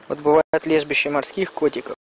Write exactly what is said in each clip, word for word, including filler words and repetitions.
Вот бывает лежбище морских котиков.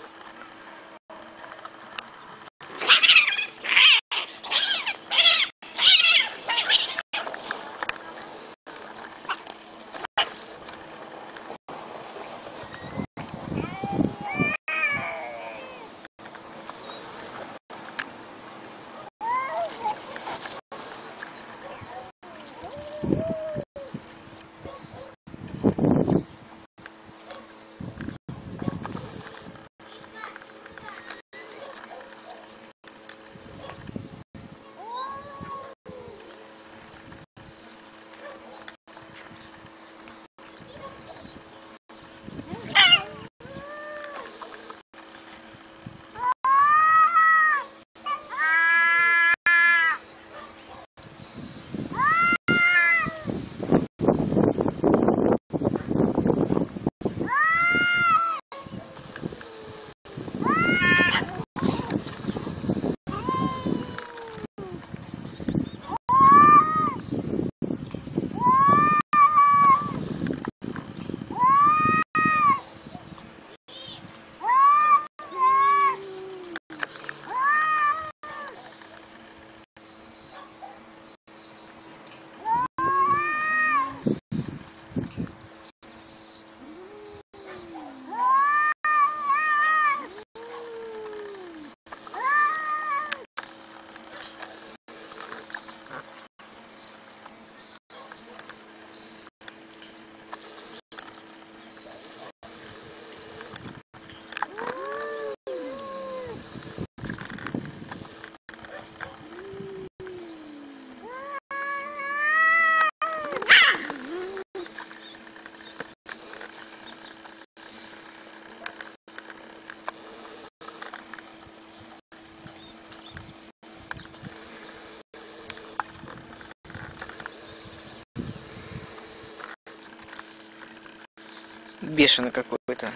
Бешеный какой-то.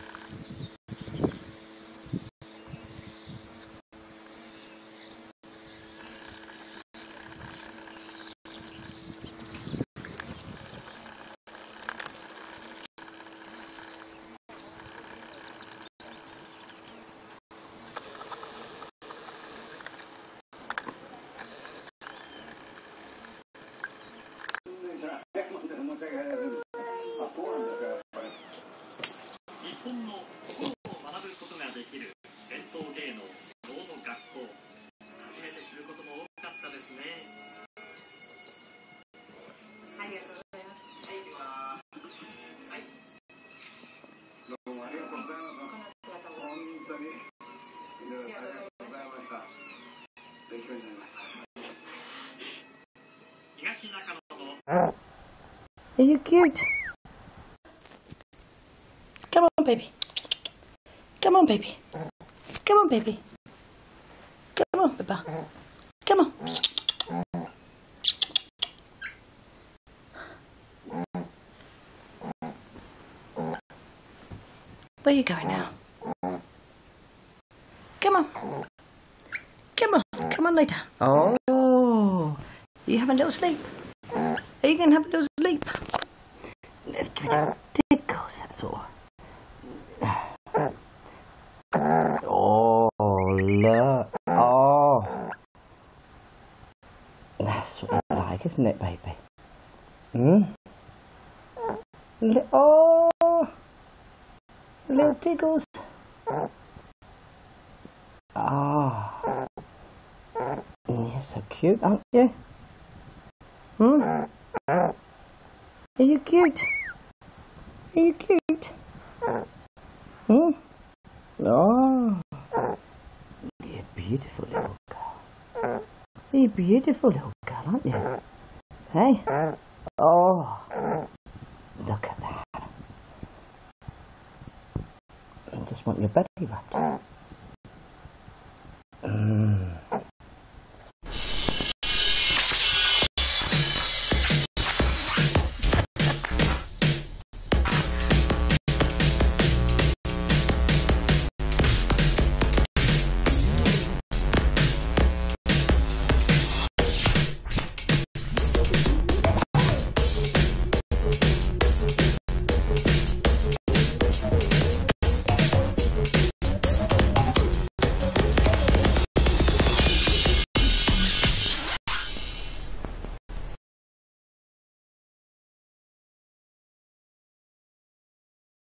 Are you cute? Come on, baby. Come on, baby. Come on, baby. Come on, Baba. Come on. Where are you going now? Come on. Come on. Come on, lay down. Oh, you having a little sleep? Are you going to have a little sleep? Let's give it a tickles, that's all. Oh, look. Oh. That's what you like, isn't it, baby? Hmm? Oh. Little tickles. Oh. You're so cute, aren't you? Hmm? Are you cute? Are you cute? Hmm? Oh. You're a beautiful little girl. You're a beautiful little girl, aren't you? Hey? Oh. Look at that. I just want your belly wrapped.